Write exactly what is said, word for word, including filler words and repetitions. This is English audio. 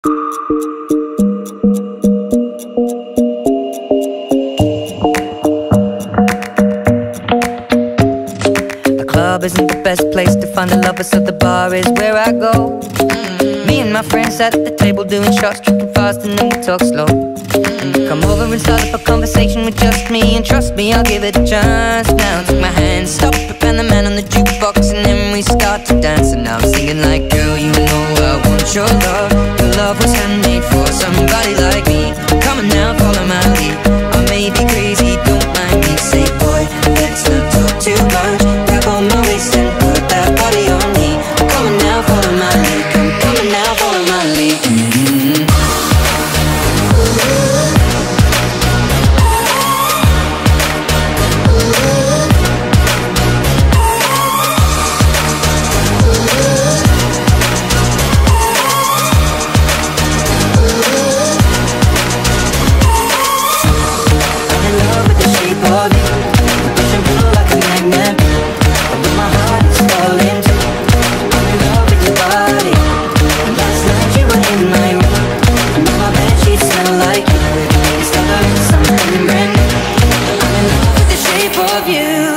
Club isn't the best place to find the lovers, so the bar is where I go. Me and my friends at the table doing shots, tripping fast and then we talk slow. And you come over and start up a conversation with just me, and trust me, I'll give it a chance. Now take my hand, stop it, and the man on the jukebox, and then we start to dance. And now I'm singing like, girl, you know I want your love. Your love was handmade for somebody like me. Come on now, follow my lead. I may be crazy, don't mind me. Say, boy, let's not talk too much. On my waist and put that body on me. Come on now, follow my lead. Come, come on now, follow my lead. Mm-hmm. I'm in love with the shape of you. Push and pull like a magnet. My heart is falling too. I'm in love with your body. Last night you were in my room, and now my bedsheets smell like you. Discovered something brand new. I'm in love with the shape of you.